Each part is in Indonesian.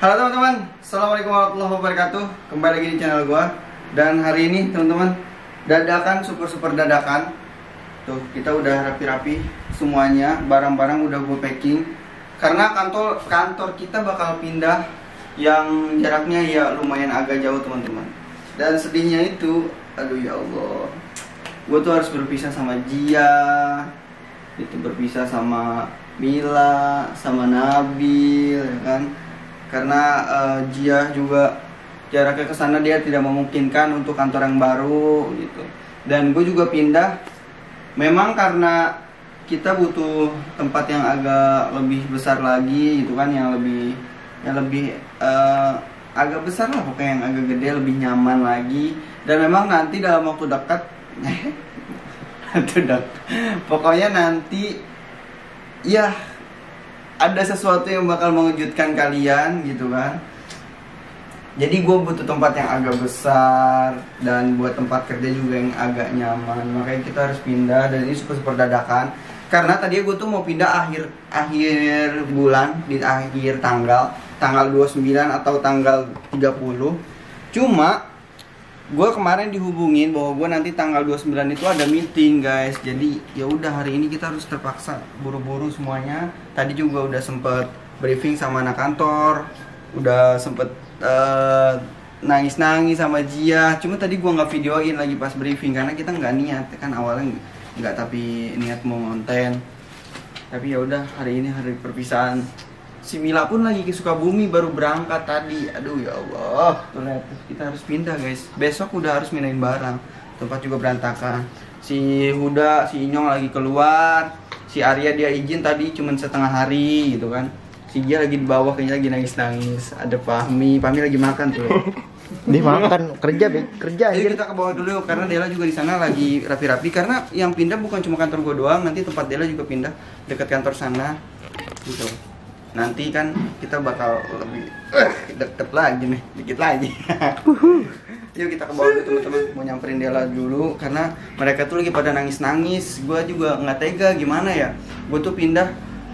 Halo teman-teman, assalamualaikum warahmatullahi wabarakatuh. Kembali lagi di channel gua. Dan hari ini teman-teman, dadakan, super dadakan. Tuh, kita udah rapi-rapi semuanya, barang-barang udah gue packing. Karena kantor kita bakal pindah yang jaraknya ya lumayan agak jauh teman-teman. Dan sedihnya itu, aduh ya Allah, gue tuh harus berpisah sama Jia, itu berpisah sama Mila, sama Nabil, ya kan? Karena Jia juga jaraknya ke sana dia tidak memungkinkan untuk kantor yang baru gitu. Dan gue juga pindah, memang karena kita butuh tempat yang agak lebih besar lagi gitu kan, yang lebih agak besar lah, pokoknya yang agak gede, lebih nyaman lagi. Dan memang nanti dalam waktu dekat pokoknya nanti ya ada sesuatu yang bakal mengejutkan kalian gitu kan. Jadi gue butuh tempat yang agak besar dan buat tempat kerja juga yang agak nyaman. Makanya kita harus pindah, dan ini super dadakan. Karena tadi gue tuh mau pindah akhir bulan, di akhir tanggal 29 atau tanggal 30. Cuma gue kemarin dihubungin bahwa gue nanti tanggal 29 itu ada meeting guys. Jadi ya udah, hari ini kita harus terpaksa buru-buru semuanya. Tadi juga udah sempet briefing sama anak kantor, udah sempet nangis-nangis sama Jia. Cuma tadi gue nggak videoin lagi pas briefing karena kita nggak niat kan, awalnya nggak, tapi niat mau konten. Tapi ya udah, hari ini hari perpisahan. Si Mila pun lagi ke Sukabumi, baru berangkat tadi. Aduh ya Allah, tuh lihat, kita harus pindah guys. Besok udah harus pindahin barang, tempat juga berantakan. Si Huda, si Inyong lagi keluar. Si Arya dia izin tadi cuman setengah hari gitu kan. Si Gia lagi di bawah, kayaknya lagi nangis-nangis. Ada Fahmi lagi makan tuh. Dia makan kerja Jadi kita ke bawah dulu karena Dela juga di sana lagi rapi-rapi. Karena yang pindah bukan cuma kantor gua doang, nanti tempat Dela juga pindah dekat kantor sana gitu. Nanti kan kita bakal lebih deket lagi nih, dikit lagi. Yuk kita ke bawah dulu teman-teman, mau nyamperin Dela dulu karena mereka tuh lagi pada nangis-nangis. Gua juga nggak tega, gimana ya? Gua tuh pindah,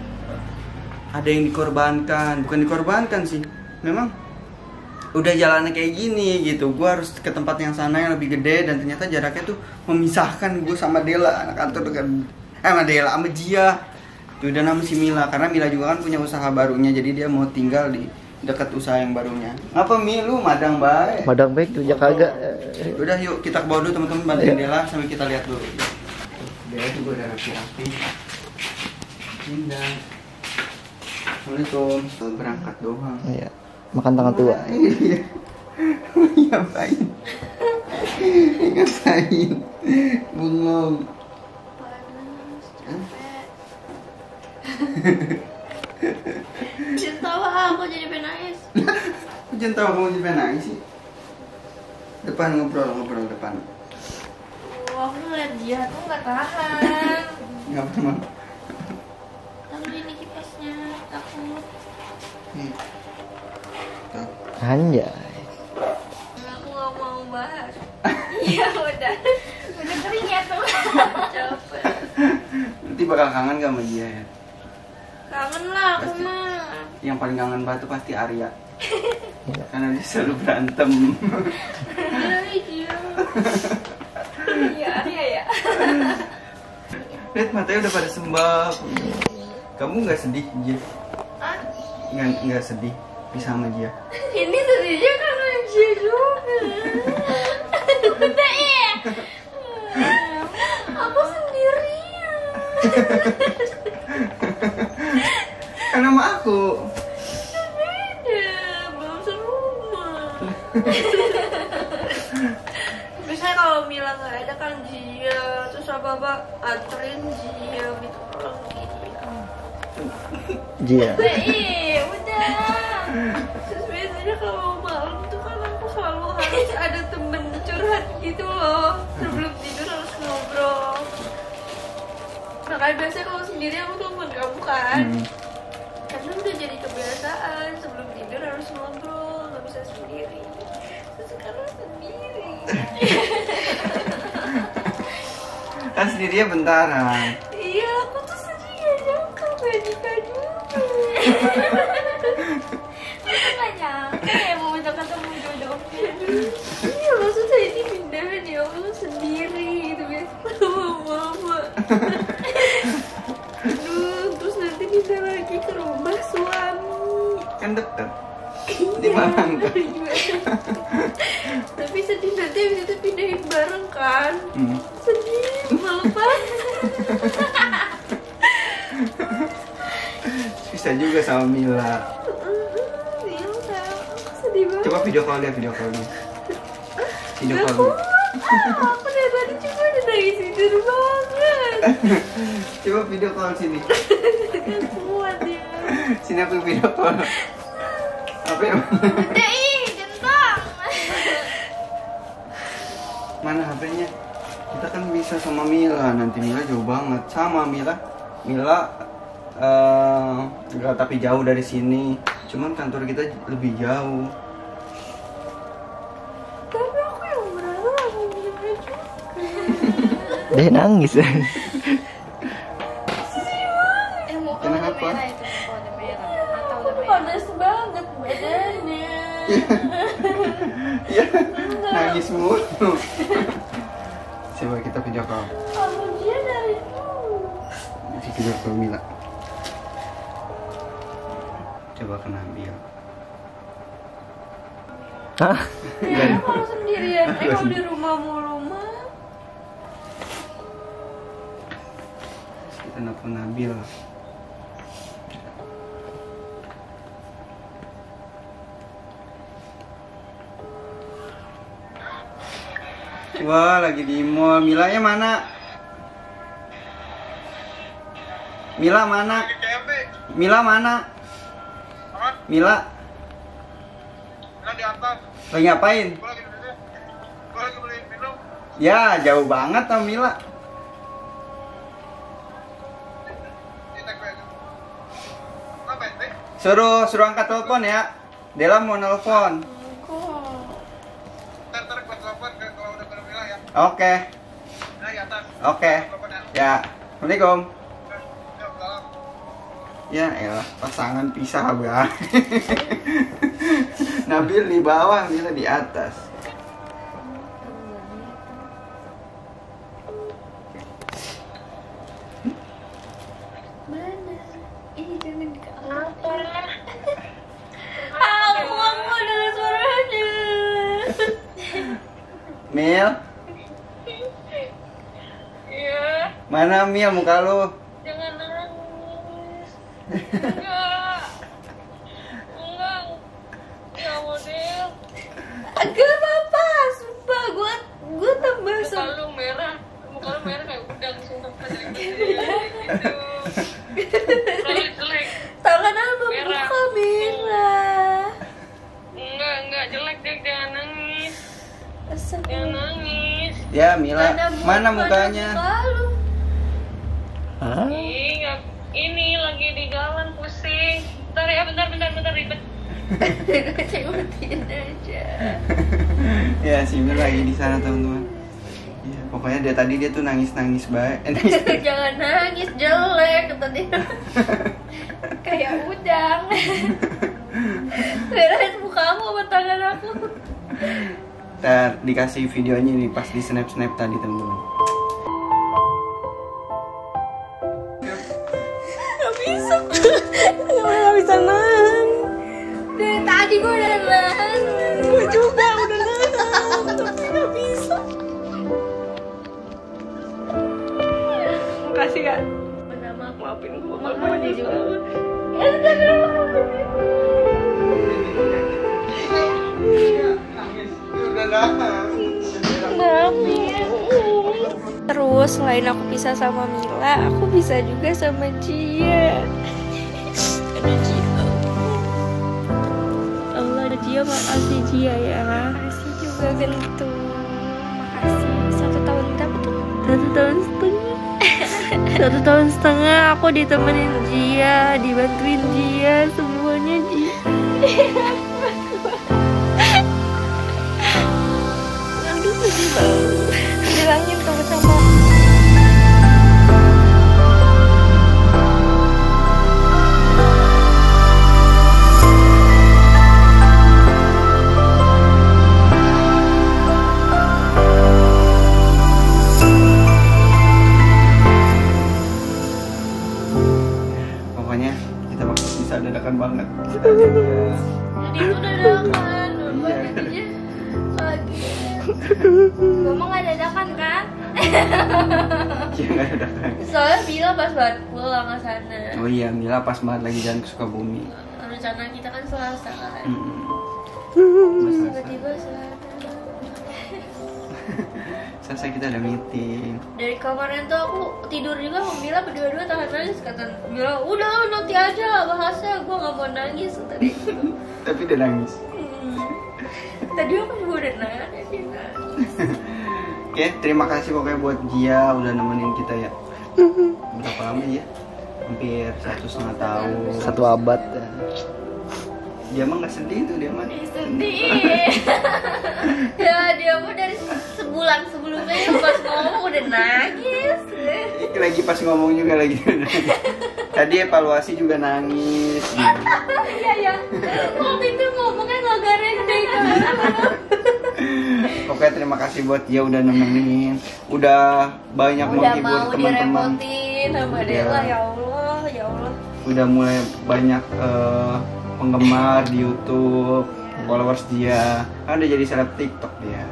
ada yang dikorbankan, bukan dikorbankan sih, memang udah jalannya kayak gini gitu. Gue harus ke tempat yang sana yang lebih gede, dan ternyata jaraknya tuh memisahkan gue sama Dela, anak kantor dengan sama Dela, sama Jia tuh, dan sama si Mila. Karena Mila juga kan punya usaha barunya, jadi dia mau tinggal di dekat usaha yang barunya. Apa Mi, lu madang baik? Madang baik kerja kagak. Udah yuk kita ke bawah dulu teman-teman, bantuin Dela sambil kita lihat dulu. Dela juga udah rapi-rapi. Pindah. Assalamualaikum. Berangkat doang. Iya. Makan tangan tua. Iya. Ngapain? Ngapain? Bengong. Jangan tawa, aku jadi pengen nangis. Jangan tahu kamu jadi pengen nangis sih. Depan ngobrol depan. Aku ngeliat dia tuh nggak tahan. Ngapa emang? Tapi ini kipasnya takut. Anjay. Aku nggak mau bahas. Iya udah kering ya tuh. Capek. Nanti bakal kangen gak sama dia ya? Kangen lah aku Pasti. mah. Yang paling kangen banget tuh pasti Arya. Karena dia selalu berantem. Iya ya. Lihat matanya udah pada sembab. Kamu nggak sedih, Jeff? Nggak sedih pisah sama dia? Ini sedihnya karena dia juga. Udah ya. Aku sendirian. Kan sama aku. Beda, belum serumah. Biasanya kalau Mila nggak ada kan Jia, terus apa anterin Jia gitu kalau Jia. iya, udah. Terus biasanya kalau malam tuh kan aku selalu harus ada temen curhat gitu loh. Sebelum tidur harus ngobrol. Makanya biasanya kalau sendiri aku telepon kamu kan. Karena udah jadi kebiasaan, sebelum tidur harus ngobrol, nggak bisa sendiri. Terus sekarang sendiri. Kan sendirinya bentaran. Iya, aku tuh sedih gak nyangka gak nikah juga. Aku gak nyangka Iya maksudnya ini pindahan ya Allah sendiri gitu biasa sama mama. Aduh, terus nanti pindah lagi ke rumah suami. Kan deket di Mangga. Tapi sedih nanti abis itu pindahin bareng kan. Sedih malu banget. Bisa juga sama Mila. Iya udah, aku sedih banget. Coba video call dia. Video call dia. Aku dari tadi cuma udah nangis tidur banget. Coba video call sini. Gak kuat ya. Sini aku video call. Apa ya? Udah ih, gentong. Mana HP-nya? Kita kan bisa sama Mila. Nanti Mila jauh banget. Sama Mila. Enggak, tapi jauh dari sini. Cuman kantor kita lebih jauh. Tapi aku yang merasa aku Mila juga. Dia nangis. Muka udah Kenapa? merah itu, muka udah merah. Mata udah merah. Panas banget badannya. Iya, nangis mulu. Coba kita video call. Kalau dia dari dulu. Video call Mila. Coba ke Nabil. Hah? Ya kalau sendirian, kalau di rumah mulu mah. Kita nelfon Nabil. Wah, lagi di mall. Milanya mana? Mila mana? Mila mana? Mila di atas, lagi ngapain? gue lagi beli minum. Ya, jauh banget sama Mila. Di tag aja. Apa ya? Suruh angkat telepon ya. Dela mau nelpon. Ntar gue telepon kalau udah bilang ya. Oke. Nah, di atas. Oke. Telepon ya. Ya. Assalamualaikum. Ya, salam. Ya elah, pasangan pisah banget. Nabil di bawah, Mila di atas. Mana? Ih, jangan kenapa? Aku mau dengar suaranya. Mil, Iya, mana Mil muka lu? jangan nangis. Enggak. Ya model. Agak apa-apa, sumpah gue tambah Muka lu merah kayak udang sumpah gitu. Jelek. tangan apa Merah. muka merah. Enggak jelek deh, jangan nangis. Jangan nangis. Ya Mila, mana mukanya? Muka lu. Hah? Ih, ini lagi di jalan pusing. Bentar ya, bentar ribet. Sebutin aja. Ya si Mil lagi di sana teman-teman. Ya, pokoknya dia tadi tuh nangis baik. Jangan nangis, jelek kata dia. Kayak udang. Beres mukamu sama tangan aku. Ntar dikasih videonya nih pas di snap tadi teman-teman. Gak bisa. Gak bisa nahan. Dari tadi gue udah nahan. Gue juga udah nahan. Tapi gak bisa. Makasih ya. Maafin gue. Makasih juga. Ya udah Terus selain aku bisa sama Mila, aku bisa juga sama Jia. Aduh Jia. Allah Jia, makasih Jia ya. Makasih juga Gentung. Makasih. 1 tahun berapa tuh? 1 tahun setengah. 1 tahun setengah aku ditemenin Jia, dibantuin Jia, semuanya Jia. Aduh sedih banget. Bilangin kamu sama gitu dadakan. Iya. Jadinya kaget. Gue mah nggak dadakan kan? Iya nggak ada kan. Soalnya Mila pas banget pulang ke sana. Oh iya, Mila pas banget lagi jalan ke Sukabumi. Rencana kita kan Selasa kan. Mas Selasa. Tiba-tiba Selasa. Selasa kita ada meeting. Dari kemarin tuh aku tidur juga sama Mila berdua-dua tahan nangis. Kata Mila, udah nanti aja bahasnya, gue nggak mau nangis tadi. Tapi udah nangis. Tadi aku juga udah nangis. Oke, terima kasih pokoknya buat Gia udah nemenin kita ya. Berapa lama ya? Hampir 1,5 tahun. 1 abad. Dia mah nggak sedih tuh, dia mah. Sedih. Ya dia mah dari sebulan sebelumnya pas ngomong udah nangis. Lagi pas ngomong juga lagi. Tadi evaluasi juga nangis. Iya ya. Waktu itu ngomongnya nggak gareng kan. Pokoknya terima kasih buat dia udah nemenin, udah banyak Udah menghibur mau teman-teman. direpotin sama Dela, ya Allah, ya Allah. Udah mulai banyak penggemar di YouTube, followers dia, kan udah jadi seleb TikTok dia.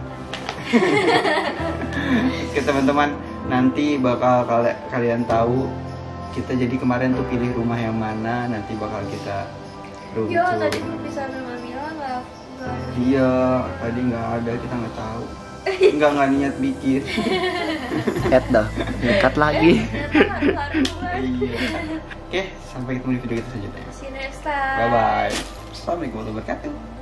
Oke teman-teman, nanti bakal kalian tahu kita jadi kemarin tuh pilih rumah yang mana, nanti bakal kita lucu. Yo tadi perpisahan sama Mila nggak ada. Iya, tadi nggak ada, kita nggak tahu. Nggak niat bikin. Dah, dekat lagi. Iya. Oke, sampai ketemu di video kita selanjutnya. See you next time. Bye bye. Assalamualaikum warahmatullahi wabarakatuh.